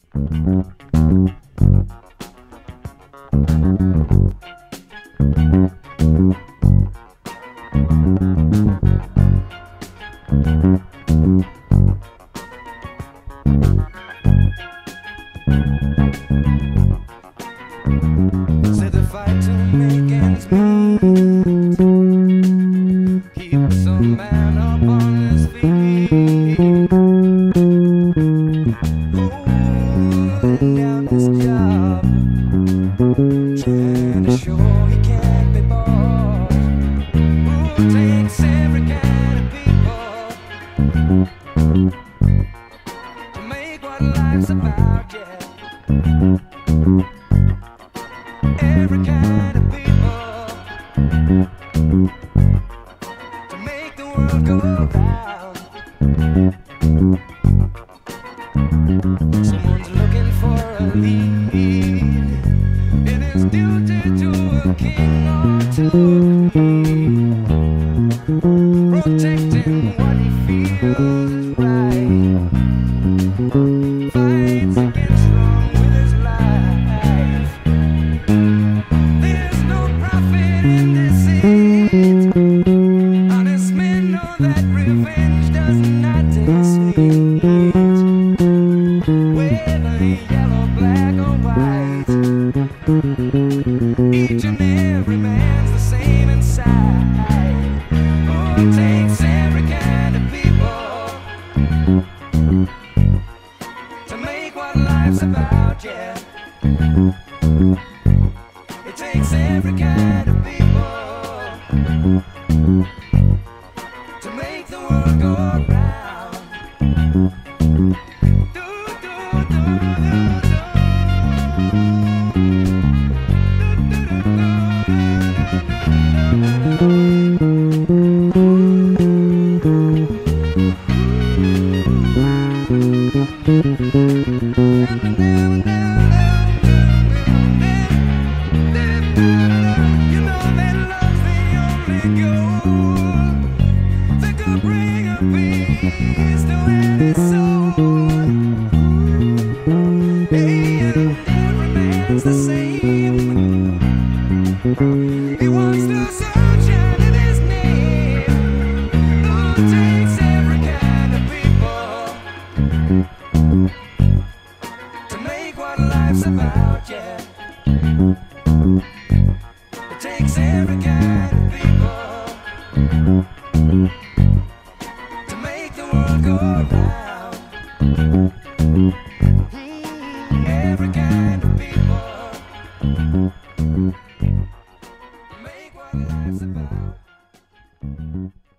Said the fight to make ends meet keep some man up on his feet, holding down his job, trying to show he can't be bought. Who takes every kind of people to make what life's about, yeah. Every kind of people to make the world go round. Someone's looking for a lead in his duty to a king or two, protecting what he feels is right, fights against wrong with his life. There's no profit in deceit. Honest men know that revenge does not taste sweet. Whether yellow, black or white, each and every man's the same inside. Oh, it takes every kind of people to make what life's about, yeah. It takes every kind of people to make the world go round. Do, do, do, you know that love's the only goal that could bring a peace to any soul. Hey, and every man's the same. He wants the sunshine in his name. Oh, it takes every kind of people to make what life's about, yeah. It takes every kind of people to make the world go round. Every kind of people to make what life's about.